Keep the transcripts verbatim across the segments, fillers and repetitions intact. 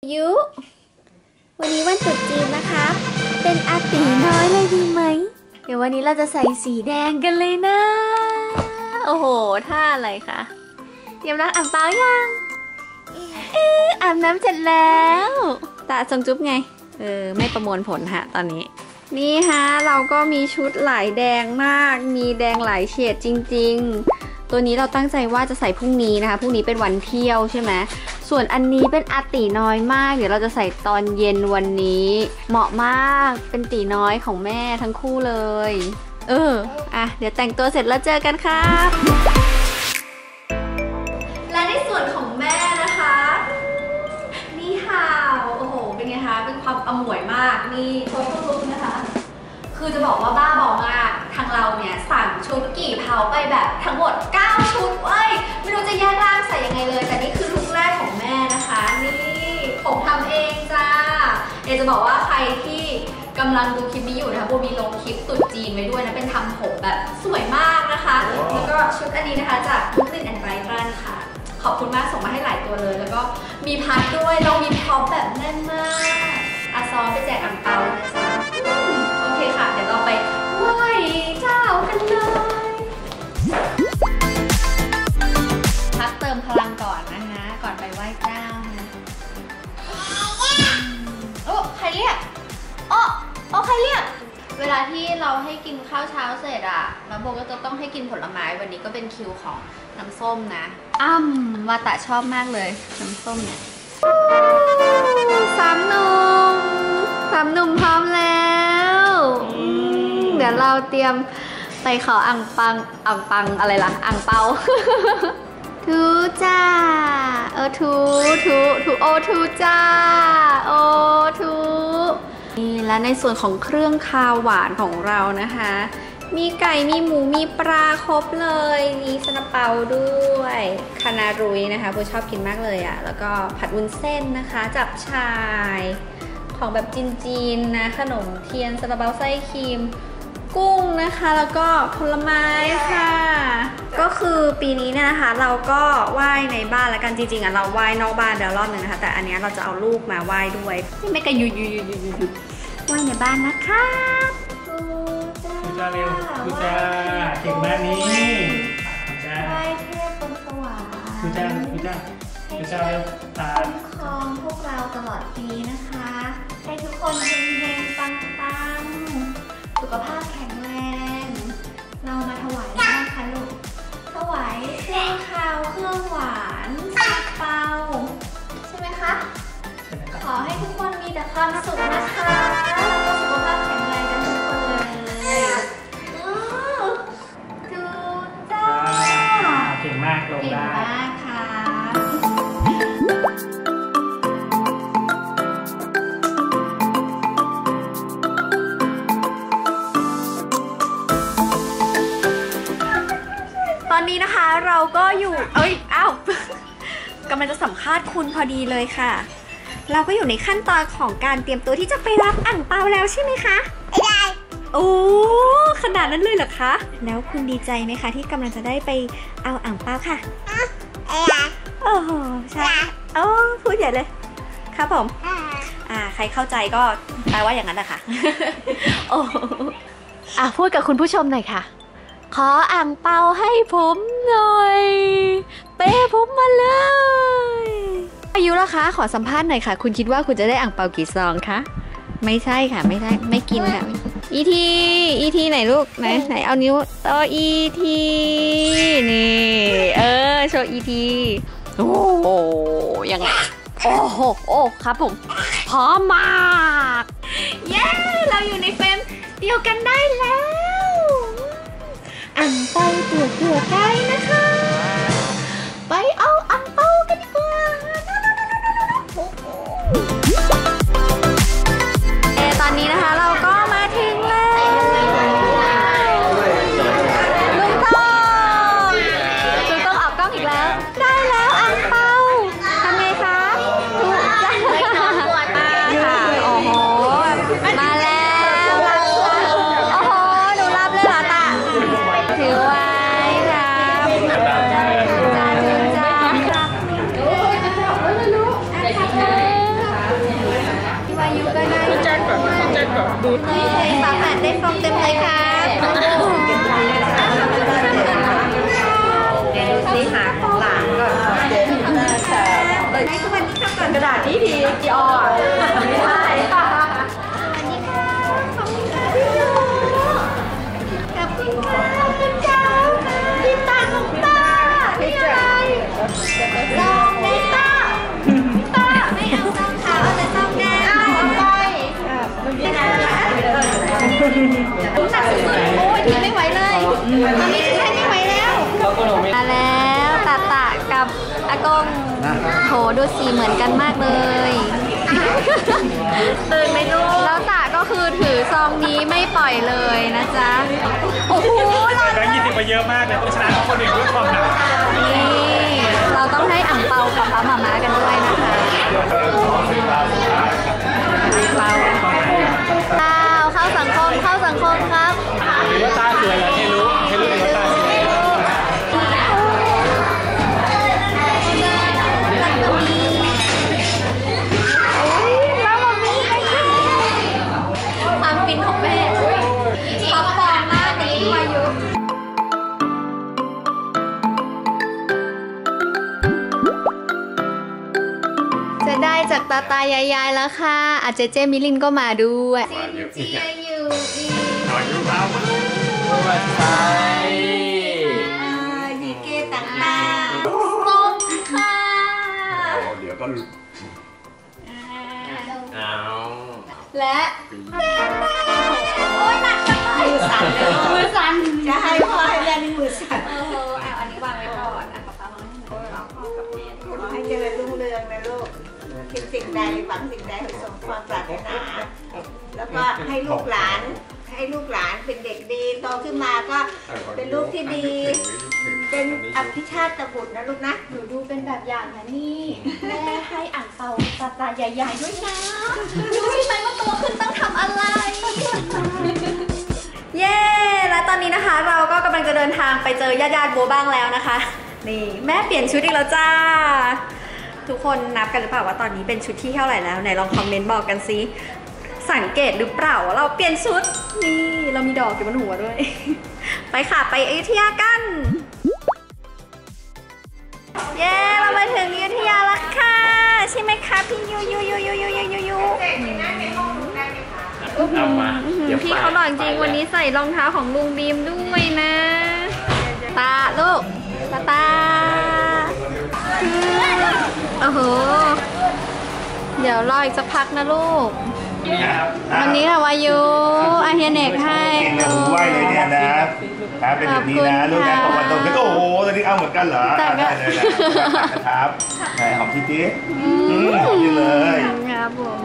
ยุวันนี้วันตรุษจีนนะครับเป็นอาตีน้อยเลยดีไหมเดี๋ยววันนี้เราจะใส่สีแดงกันเลยนะโอ้โหท่าอะไรคะเตรียมรับอ่างเปายังเอออาบน้ำเสร็จแล้วตาทรงจุ๊บไงเออไม่ประมวลผลฮะตอนนี้นี่ฮะเราก็มีชุดหลายแดงมากมีแดงหลายเฉดจริงๆตัวนี้เราตั้งใจว่าจะใส่พรุ่งนี้นะคะพรุ่งนี้เป็นวันเที่ยวใช่ไหมส่วนอันนี้เป็นอาตีน้อยมากเดี๋ยวเราจะใส่ตอนเย็นวันนี้เหมาะมากเป็นตีน้อยของแม่ทั้งคู่เลยเอออ่ะเดี๋ยวแต่งตัวเสร็จแล้วเจอกันครับและในส่วนของแม่นะคะนี่ค่ะโอ้โหเป็นไงคะเป็นความอมวยมากนี่โฟโต้บุ๊กนะคะคือจะบอกว่าบ้าบอมากทางเราเนี่ยสั่งชุดกี่เผาไปแบบทั้งหมดเก้าชุดเว้ยไม่รู้จะแยกร่างใส่ยังไงเลยแต่นี่คือลุคแรกของแม่นะคะนี่ผมทำเองจ้าเดี๋ยวจะบอกว่าใครที่กำลังดูคลิปนี้อยู่นะคะโบมีลงคลิปตุ๊ดจีนไว้ด้วยนะเป็นทำผมแบบสวยมากนะคะแล้วก็ชุดอันนี้นะคะจากลุคลินแอนด์ไบรตันค่ะขอบคุณมากส่งมาให้หลายตัวเลยแล้วก็มีพัดด้วยเรามีพร็อพแบบแน่นมากอาซอไปแจกอ่างเปานะจ๊ะโอเคค่ะเดี๋ยวเราไปไหว้เจ้ากันเลยพักเติมพลังก่อนนะคะก่อนไปไหว้เจ้านะโอ้ใครเรียกโอ้โอ้ใครเรียกเวลาที่เราให้กินข้าวเช้าเสร็จอะแล้วโบก็จะต้องให้กินผลไม้วันนี้ก็เป็นคิวของน้ำส้มนะอ้ำวาตะชอบมากเลยน้ำส้มเนี่ยสามหนุ่มสามหนุ่มพร้อมแล้วเดี๋ยวเราเตรียมไปขออ่างปังอ่างปังอะไรล่ะอ่างเปาทูจ้าเออทูทูทูโอทูจ้าโอทูนี่และในส่วนของเครื่องคาวหวานของเรานะคะมีไก่มีหมูมีปลาครบเลยมีซาลาเปาด้วยคานารุยนะคะโบชอบกินมากเลยอ่ะแล้วก็ผัดวุ้นเส้นนะคะจับชายของแบบจีนๆนะขนมเทียนซาลาเปาไส้ครีมกุ้งนะคะแล้วก็ผลไม้ค่ะก็คือปีนี้เนี่ยนะคะเราก็ไหว้ในบ้านแล้วกันจริงๆอ่ะเราไหว้นอกบ้านเดี๋ยวรอบหนึ่งนะคะแต่อันนี้เราจะเอาลูกมาไหว้ด้วยไม่กระยุยยุยยุยยุยไหว้ในบ้านนะคะกูจ้าเร็วกูจ้าเก่งมากนี่กูจ้าไหว้เทพบนสวรรค์กูจ้ากูจ้ากูจ้าเร็วตาคุ้มครองพวกเราตลอดปีนะคะให้ทุกคนเฮงๆปังๆสุขภาพแข็งแรงเรามาถวายนะคะลูกถวายเครื่องคาวเครื่องหวานซาลาเปาใช่ไหมคะขอให้ทุกคนมีแต่ความสุขนะคะแล้วก็สุขภาพแข็งแรงกันทุกคนเลยดูจ้าเก่งมากลงได้เก่งมากค่ะตอนนี้นะคะเราก็อยู่เอ้ยอ้าวกำลังจะสัมภาษณ์คุณพอดีเลยค่ะเราก็อยู่ในขั้นตอนของการเตรียมตัวที่จะไปรับอ่างเปาแล้วใช่ไหมคะได้โอ้ขนาดนั้นเลยเหรอคะแล้วคุณดีใจไหมคะที่กำลังจะได้ไปเอาอ่างเปาค่ะโอ้โหใช่โอ้พูดใหญ่เลยครับผมอ่าใครเข้าใจก็แปลว่าอย่างนั้นแหละค่ะโอ้อ่ะพูดกับคุณผู้ชมหน่อยค่ะขออ่างเปาให้ผมหน่อยเป้ผมมาเลยอายุละคะขอสัมภาษณ์หน่อยค่ะคุณคิดว่าคุณจะได้อ่างเปากี่ซองคะไม่ใช่ค่ะไม่ใช่ไม่กินค่ะอีทีอีทีไหนลูกไหนไหนเอานิ้วต่ออีทีนี่เออโชว์อีทีโอ้โหยังไงโอ้โหโอ้ครับผมพร้อมมากเย้เราอยู่ในเฟรมเดียวกันได้แล้วอ่างเปาตัวเกือใกล้นะคะไปเอาอ่างเปากันดีกว่าเอตอนนี้นะคะเราก็มาถึงแล้วลุงต้องลุงต้องออกกล้องอีกแล้วได้แล้วอ่างเปาทำไงคะถูกจ้ะมาค่ะโอ้โหมาแล้วโอ้โหหนูรับเลยเหรอตาถือไว้ครับจ้าจ้าจ้านี่ฝาแฝดได้ฟองเต็มเลยครับเดี๋ยวดูสิหาของหลานก่อนให้สวัสดีครับก่อนกระดาษที่ดีกี่ออไม่ได้ค่ะสวัสดีค่ะขอบคุณค่ะพี่โยขอบคุณค่ะคุณเจ้าพี่ตาของตาพี่อะไรซองเนต้าตาไม่เอาซองขาวเอาแต่ซองแดงเอาไปไม่ได้ละน้ำหนักสุดๆโอ้ยทีไม่ไหวเลยตอนนี้ใช้ไม่ไหวแล้วมาแล้วตาตากับอากงโหดูสีเหมือนกันมากเลยตื่นไหมลูกแล้วตาก็คือถือซองนี้ไม่ปล่อยเลยนะจ๊ะโอ้โหแบงค์ยี่สิบไปเยอะมากเลยต้องชนะทุกคนอื่นด้วยความหนักนี่เราต้องให้อ่างเปากับป้าหม่าม้ากันด้วยนะคะเปาเข้าสังคมเข้าสังคมครับหรือว่าตาสวยเหรอเทรู้เทรู้หรือว่าตาสวยความฟินของแม่ท็อปฟอร์มมากนี้วายุจะได้จากตาตายายๆแล้วค่ะอาจเจเจมิลินก็มาด้วยซินเจียอยู่ดีหน่อยยุ่งเอาวัดไซดีเกต่างๆส้มค่ะเดี๋ยวก็เอาและโอ้ยหนักจังเลยมือสั่นเลยมือสั่นจะให้พ่อให้แม่นี่มือสั่นเออเอาอันนี้วางไว้ก่อนอ่ะป๊าป๊ามาให้หนูร้องพ่อกับแม่ขอให้เจริญรุ่งเรืองนะลูกคิดสิ่งใดหวังสิ่งใดให้สมความปรารถนาแล้วก็ให้ลูกหลานให้ลูกหลานเป็นเด็กดีโตขึ้นมาก็เป็นลูกที่ดีเป็นอภิชาติบุตรนะลูกนะหนูดูเป็นแบบอย่างนะนี่แม่ให้อ่างเปาตาตาใหญ่ๆด้วยนะรู้ใช่ไหมว่าโตขึ้นต้องทำอะไรเย้และตอนนี้นะคะเราก็กำลังจะเดินทางไปเจอญาติๆโบบ้างแล้วนะคะนี่แม่เปลี่ยนชุดอีกแล้วจ้าทุกคนนับกันหรือเปล่าว่าตอนนี้เป็นชุดที่เท่าไหร่แล้วไหนลองคอมเมนต์บอกกันซิสังเกตหรือเปล่าว่าเราเปลี่ยนชุดนี่เรามีดอกอยู่บนหัวด้วยไปค่ะไปอยุธยากันเย้เรามาถึงอยุธยาแล้วค่ะใช่ไหมคะพี่ยูยูยูยูยูยูยูยูพี่เขาหล่อจริงวันนี้ใส่รองเท้าของลุงบีมด้วยนะตาลูกตาตาโอ้โหเดี๋ยวรออีกสักพักนะลูกวันนี้ค่ะวายุอาเฮียเนกให้เก่งนะหูไหวเลยเนี่ยนะครับเป็นแบบนี้นะลูกนะตะวันตกก็โอ้โหตอนนี้เอาเหมือนกันเหรอได้เลยนะครับไหนหอมทีทีหอมเลยครับผม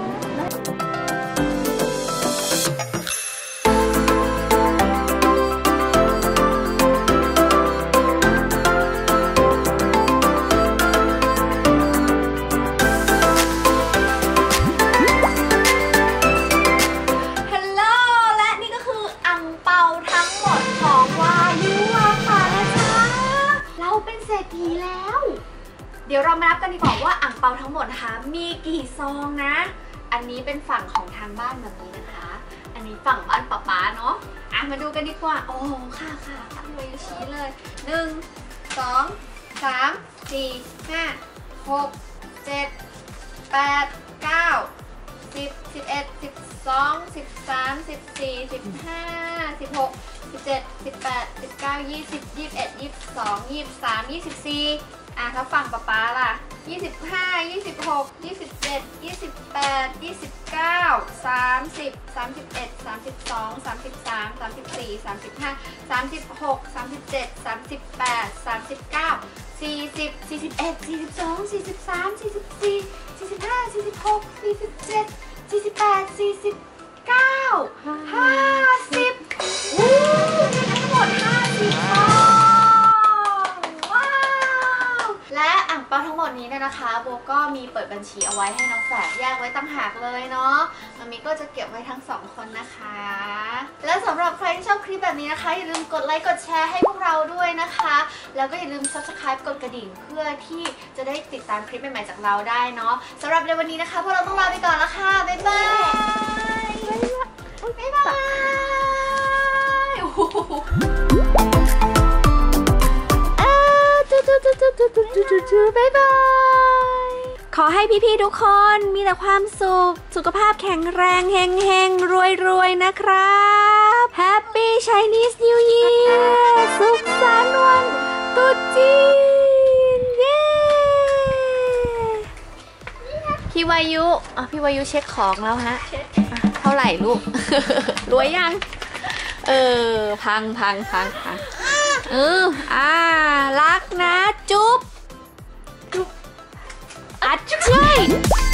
เดี๋ยวเรามานับกันดีกว่าว่าอ่างเปาทั้งหมดนะคะมีกี่ซองนะอันนี้เป็นฝั่งของทางบ้านแบบนี้นะคะอันนี้ฝั่งบ้านป๊าป๊าเนาะอ่ะมาดูกันดีกว่าโอ้ค่ะค่ะทำเลยชี้เลยหนึ่งสองสามสี่ห้าหกเจ็ดแปดเก้าสิบสิบเอ็ดสิบสองสิบสามสิบสี่สิบห้าสิบหกสิบเจ็ดสิบแปดสิบเก้ายี่สิบยี่สิบเอ็ดยี่สิบสองยี่สิบสามยี่สิบสี่อ่ะถ้าฝั่งป๊าป๊าล่ะยี่สิบห้า ยี่สิบหก ยี่สิบเจ็ด ยี่สิบแปด ยี่สิบเก้า สามสิบ สามสิบเอ็ด สามสิบสอง สามสิบสาม สามสิบสี่ สามสิบห้า สามสิบหก สามสิบเจ็ด สามสิบแปด สามสิบเก้า สี่สิบ สี่สิบเอ็ด สี่สิบสอง สี่สิบสาม สี่สิบสี่ สี่สิบห้า สี่สิบหก สี่สิบเจ็ด สี่สิบแปด สี่สิบเก้า ห้าสิบวู้ทั้งหมดห้าสิบซองว้าวและอ่างเปาทั้งหมดนี้เนี่ยนะคะโบก็มีเปิดบัญชีเอาไว้ให้น้องแฝดแยกไว้ตั้งหากเลยเนาะมามีก็จะเก็บไว้ทั้งสองคนนะคะและสำหรับใครที่ชอบคลิปแบบนี้นะคะอย่าลืมกดไลค์กดแชร์ให้พวกเราด้วยนะคะแล้วก็อย่าลืม ซับสไครบ์ กดกระดิ่งเพื่อที่จะได้ติดตามคลิปใหม่ๆจากเราได้เนาะสำหรับในวันนี้นะคะพวกเราต้องลาไปก่อนแล้วค่ะบ๊ายบายบ๊ายบายโอ้โหบ๊ายบายขอให้พี่ๆทุกคนมีแต่ความสุขสุขภาพแข็งแรงเฮงเฮงรวยรวยๆนะครับ Happy Chinese New Year สุขสันต์วันตรุษจีนเย้พี่วายุอ่ะพี่วายุเช็คของแล้วฮะอ่ะเท่าไหร่ลูก รวยยังเออพังพังพังพังเอออ่ารักนะจุ๊บ อัดใช่